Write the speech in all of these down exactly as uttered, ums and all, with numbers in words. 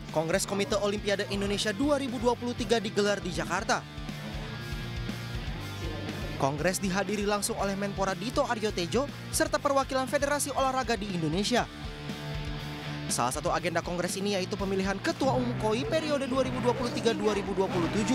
Kongres Komite Olimpiade Indonesia dua ribu dua puluh tiga digelar di Jakarta. Kongres dihadiri langsung oleh Menpora Dito Aryo Tejo serta perwakilan Federasi Olahraga di Indonesia. Salah satu agenda kongres ini yaitu pemilihan Ketua Umum K O I periode dua ribu dua puluh tiga dua ribu dua puluh tujuh.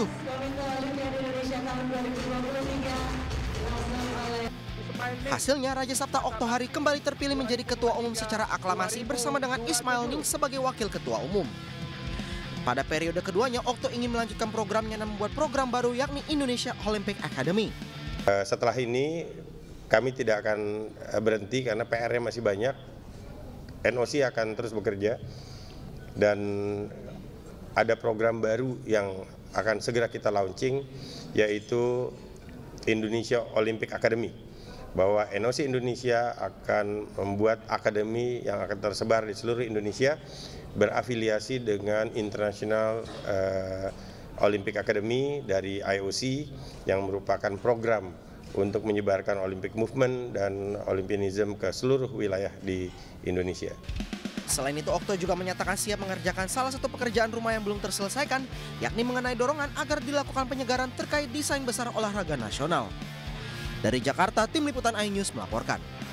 Hasilnya, Raja Sabta Oktohari kembali terpilih menjadi Ketua Umum secara aklamasi bersama dengan Ismail Ning sebagai Wakil Ketua Umum. Pada periode keduanya, Okto ingin melanjutkan programnya dan membuat program baru yakni Indonesia Olympic Academy. Setelah ini kami tidak akan berhenti karena P R-nya masih banyak. N O C akan terus bekerja dan ada program baru yang akan segera kita launching, yaitu Indonesia Olympic Academy. Bahwa N O C Indonesia akan membuat akademi yang akan tersebar di seluruh Indonesia berafiliasi dengan International uh, Olympic Academy dari I O C yang merupakan program untuk menyebarkan Olympic Movement dan Olympianism ke seluruh wilayah di Indonesia. Selain itu, Okto juga menyatakan siap mengerjakan salah satu pekerjaan rumah yang belum terselesaikan, yakni mengenai dorongan agar dilakukan penyegaran terkait desain besar olahraga nasional. Dari Jakarta, Tim Liputan iNews melaporkan.